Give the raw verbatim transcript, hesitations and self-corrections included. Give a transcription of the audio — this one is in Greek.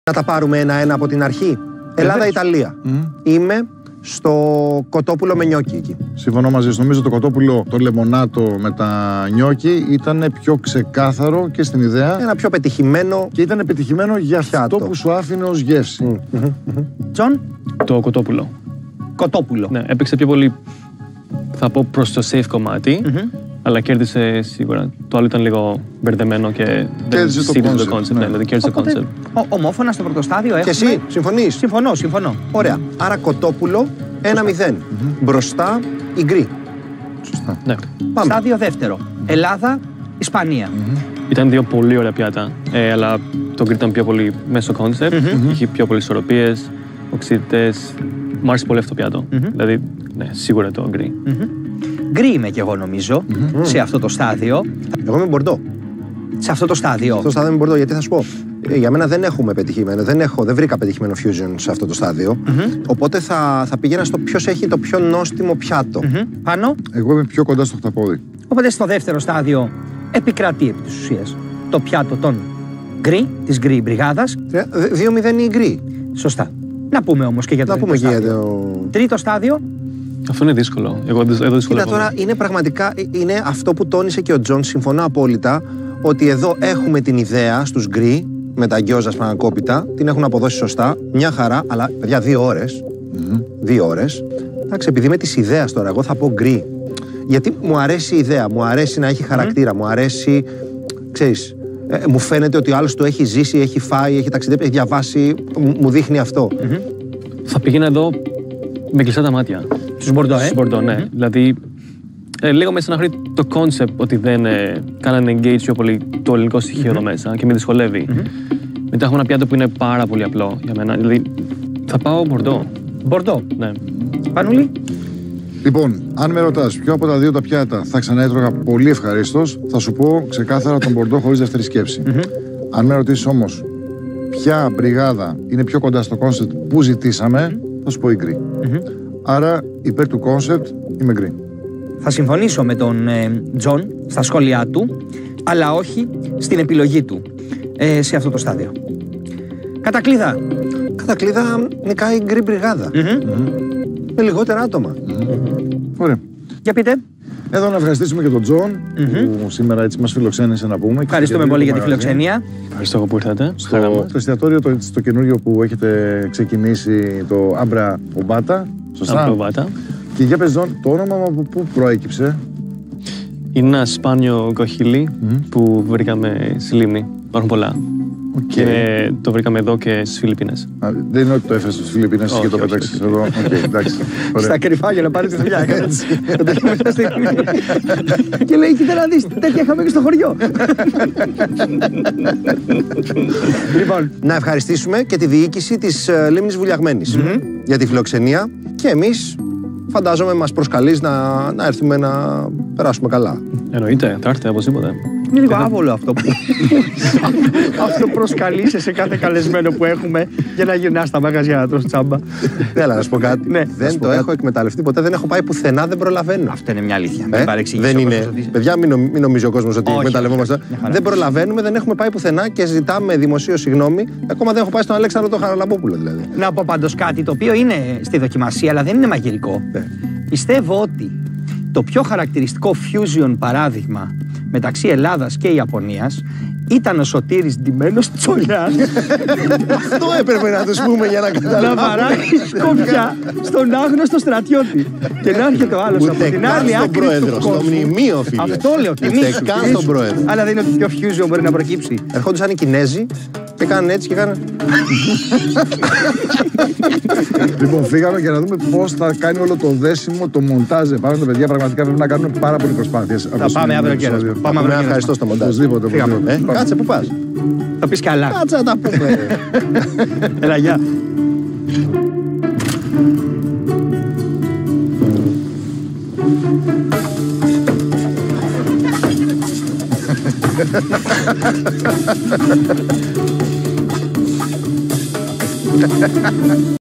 Να τα πάρουμε ένα-ένα από την αρχή. Ελλάδα-Ιταλία. Mm. Είμαι στο κοτόπουλο με νιόκι εκεί. Συμφωνώ μαζί σου. Νομίζω το κοτόπουλο, το λεμονάτο με τα νιόκι ήταν πιο ξεκάθαρο και στην ιδέα. Ένα πιο πετυχημένο. Και ήταν πετυχημένο για αυτό που σου άφηνε ως γεύση. Τζον. Το κοτόπουλο. Κοτόπουλο. Ναι, έπαιξε πιο πολύ, θα πω, προς το safe κομμάτι. Mm-hmm. Αλλά κέρδισε σίγουρα. Το άλλο ήταν λίγο μπερδεμένο και δεν στήριζε το κόνσεπτ. Ναι, δηλαδή κέρδισε το κόνσεπτ. Ομόφωνα στο πρώτο στάδιο έχουμε. Και εσύ, συμφωνείς? Συμφωνώ, συμφωνώ. Ωραία. Άρα κοτόπουλο ένα μηδέν. Mm-hmm. Μπροστά η γκρι. Σωστά. Ναι. Πάμε. Στάδιο δεύτερο. Ελλάδα, Ισπανία. Mm-hmm. Ήταν δύο πολύ ωραία πιάτα. Ε, αλλά το γκρι ήταν πιο πολύ μέσω κόνσεπτ. Mm-hmm. Είχε πιο πολλές ισορροπίες, οξύτητες. Μ' άρεσε πολύ αυτό το πιάτο. Mm-hmm. Δηλαδή, ναι, σίγουρα το γκρι. Mm-hmm. Γκρι είμαι κι εγώ νομίζω, mm-hmm. σε αυτό το στάδιο. Εγώ είμαι μπορντό. Σε αυτό το στάδιο. Σε αυτό το στάδιο είμαι μπορντό, γιατί θα σου πω. Ε, για μένα δεν έχουμε πετυχημένο, δεν, έχω, δεν βρήκα πετυχημένο fusion σε αυτό το στάδιο. Mm-hmm. Οπότε θα, θα πήγαινα στο ποιος έχει το πιο νόστιμο πιάτο. Mm-hmm. Πάνω. Εγώ είμαι πιο κοντά στο χταπόδι. Οπότε στο δεύτερο στάδιο επικρατεί επί της ουσίας το πιάτο των γκρι, της γκρι μπριγάδας. δύο μηδέν η γκρι. Σωστά. Να πούμε όμως και για το να πούμε και για το... Τρίτο στάδιο. Αυτό είναι δύσκολο. Εγώ εδώ δυσκολεύομαι. Κοίτα τώρα, είναι πραγματικά, είναι αυτό που τόνισε και ο Τζον, συμφωνώ απόλυτα, ότι εδώ έχουμε την ιδέα στους γκρι, με τα γκιόζα σπανακόπιτα, την έχουν αποδώσει σωστά, μια χαρά, αλλά παιδιά δύο ώρες, mm-hmm. δύο ώρες, εντάξει, επειδή με τις ιδέας τώρα, εγώ θα πω γκρι, γιατί μου αρέσει η ιδέα, μου αρέσει να έχει χαρακτήρα, mm-hmm. μου αρέσει, ξέρεις, ε, μου φαίνεται ότι ο άλλος το έχει ζήσει, έχει φάει, έχει ταξιδέψει, έχει διαβάσει, μου δείχνει αυτό. Mm-hmm. Θα πήγαινα εδώ με κλειστά τα μάτια. Στους Μπορντό, ε? Στους Μπορντό, ναι. Mm-hmm. Δηλαδή, ε, λίγο με στεναχωρεί το concept ότι δεν ε, κάνανε engage πιο πολύ το ελληνικό στοιχείο mm-hmm. εδώ μέσα και με δυσκολεύει. Mm-hmm. Μετά έχουμε ένα πιάτο που είναι πάρα πολύ απλό για μένα. Δηλαδή, θα πάω Μπορντό. Μπορντό. Ναι. Πανούλη. Λοιπόν, αν με ρωτάς ποιο από τα δύο τα πιάτα θα ξαναέτρωγα πολύ ευχαρίστως, θα σου πω ξεκάθαρα τον Μπορντό χωρίς δεύτερη σκέψη. Mm-hmm. Αν με ρωτήσεις όμως ποια μπριγάδα είναι πιο κοντά στο concept που ζητήσαμε, mm-hmm. θα σου πω η γκρι. Mm-hmm. Άρα υπέρ του concept είμαι γκρι. Θα συμφωνήσω με τον ε, Τζον στα σχόλιά του, αλλά όχι στην επιλογή του ε, σε αυτό το στάδιο. Κατακλείδα. Κατακλείδα νικάει η γκρι μπριγάδα. Mm-hmm. Mm-hmm. Με λιγότερα άτομα. Mm-hmm. Ωραία. Για πείτε. Εδώ να ευχαριστήσουμε και τον Τζον mm-hmm. που σήμερα έτσι μας φιλοξένησε να πούμε. Ευχαριστούμε πολύ για τη φιλοξενία. Ευχαριστώ που ήρθατε. Στο, στο εστιατόριο το, το καινούριο που έχετε ξεκινήσει, το Άμπρα Ομπάτα. Σωστά. Άμπρα Ομπάτα. Και για πες Τζον, το όνομα από πού προέκυψε? Είναι ένα σπάνιο κοχύλι mm-hmm. που βρήκαμε στη Λίμνη. Υπάρχουν πολλά. Okay. Και το βρήκαμε εδώ και στις Φιλιππίνες. Α, δεν είναι ότι το έφερες στις Φιλιππίνες oh, και το πέταξες εδώ. Okay, εντάξει. Στα κρυφά για να πάρεις τη δουλειά. Και λέει, κοίτα να δεις, τέτοια είχαμε και στο χωριό. Λοιπόν, να ευχαριστήσουμε και τη διοίκηση της uh, Λίμνης Βουλιαγμένης mm-hmm. για τη φιλοξενία και εμείς φαντάζομαι μας προσκαλείς να, να έρθουμε να περάσουμε καλά. Εννοείται, θα έρθετε οπωσδήποτε. Είναι λίγο άβολο αυτό που αυτό προσκαλείσαι σε κάθε καλεσμένο που έχουμε για να γυρνάς στα μαγαζιά να τρως τσάμπα. Ναι, αλλά να σου πω κάτι. Ναι, δεν το έχω εκμεταλλευτεί ποτέ, δεν έχω πάει πουθενά, δεν προλαβαίνω. Αυτό είναι μια αλήθεια. Ε? Μην παρεξηγήσει. Δεν είναι. Παιδιά, μην, νομ, μην νομίζει ο κόσμος ότι εκμεταλλευόμαστε. Δεν προλαβαίνουμε, δεν έχουμε πάει πουθενά και ζητάμε δημοσίως συγγνώμη. Ακόμα δεν έχω πάει στον Αλέξανδρο τον Χαραλαμπόπουλο δηλαδή. Να πω πάντως κάτι το οποίο είναι στη δοκιμασία, αλλά δεν είναι μαγειρικό. Ναι. Πιστεύω ότι το πιο χαρακτηριστικό fusion παράδειγμα μεταξύ Ελλάδας και Ιαπωνίας ήταν ο Σωτήρης ντυμένος τσολιάς. Αυτό έπρεπε να τους πούμε για να καταλάβουμε. Να παράγει σκοπιά στον άγνωστο στρατιώτη. Και να έρχεται ο άλλος από την άλλη άκρη του κόσμου. Στο μνημείο, φίλε. Αυτό λέω, Ούτε καν στον πρόεδρο. Αλλά δεν είναι ότι πιο fusion μπορεί να προκύψει. Ερχόντουσαν οι Κινέζοι και κάνανε έτσι και κάνανε. Λοιπόν, φύγαμε για να δούμε πώς θα κάνει όλο το δέσιμο, το μοντάζ. Πάμε τα παιδιά, πραγματικά πρέπει να κάνουν πάρα πολλές προσπάθειες. Θα πάμε αύριο και πάμε αύριο. Ευχαριστώ στο μοντάζ. Κάτσε, πού πας? Θα πεις καλά. Κάτσε να τα πούμε. Έλα, γεια.